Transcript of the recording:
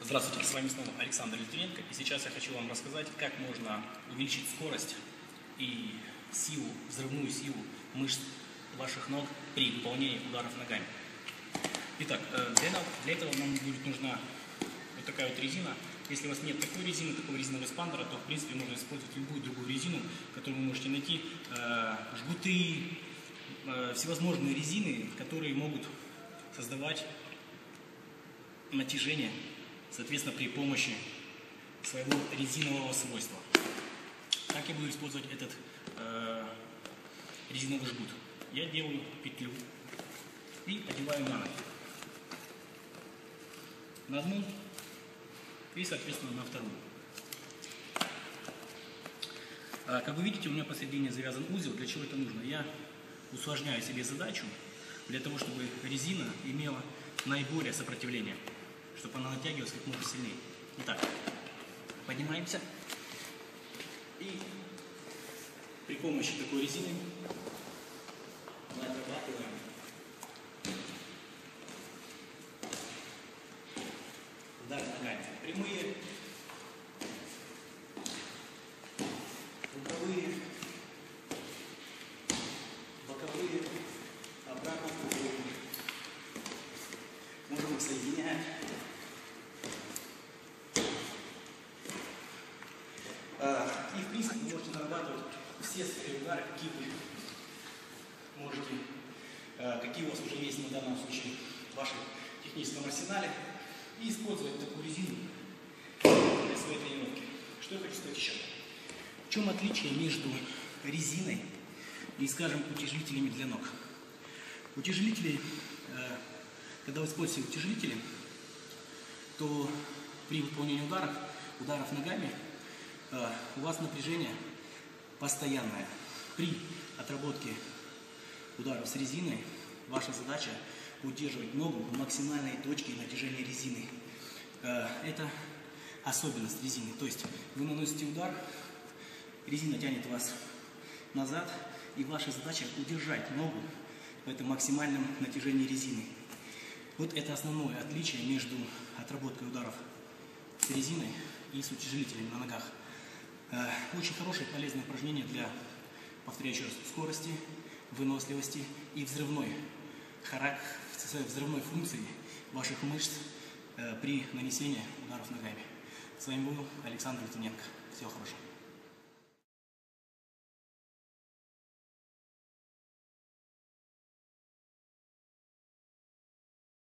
Здравствуйте, с вами снова Александр Литвиненко, и сейчас я хочу вам рассказать, как можно увеличить скорость и силу, взрывную силу мышц ваших ног при выполнении ударов ногами. Итак, для этого нам будет нужна вот такая вот резина. Если у вас нет такой резины, такого резинового эспандера, то в принципе можно использовать любую другую резину, которую вы можете найти, жгуты, всевозможные резины, которые могут создавать натяжение, соответственно, при помощи своего резинового свойства. Как я буду использовать этот резиновый жгут? Я делаю петлю и одеваю на ноги. На одну и, соответственно, на вторую. Как вы видите, у меня посередине завязан узел. Для чего это нужно? Я усложняю себе задачу для того, чтобы резина имела наиболее сопротивление, чтобы она натягивалась как можно сильнее. Итак, поднимаемся и при помощи такой резины мы отрабатываем удар ногами. Прямые, рукавые, боковые, обратно круговые. Можем их соединять. И в принципе вы можете нарабатывать все свои удары, какие вы можете, какие у вас уже есть на данном случае в вашем техническом арсенале, и использовать такую резину для своей тренировки. Что я хочу сказать еще? В чем отличие между резиной и, скажем, утяжелителями для ног? Утяжелители, когда вы используете утяжелители, то при выполнении ударов ногами, у вас напряжение постоянное. При отработке ударов с резиной ваша задача удерживать ногу в максимальной точке натяжения резины. Это особенность резины. То есть вы наносите удар, резина тянет вас назад, и ваша задача удержать ногу в этом максимальном натяжении резины. Вот это основное отличие между отработкой ударов с резиной и с утяжелителями на ногах. Очень хорошее полезное упражнение для, повторяю еще раз, скорости, выносливости и взрывной функции ваших мышц при нанесении ударов ногами. С вами был Александр Литвиненко. Всего хорошего.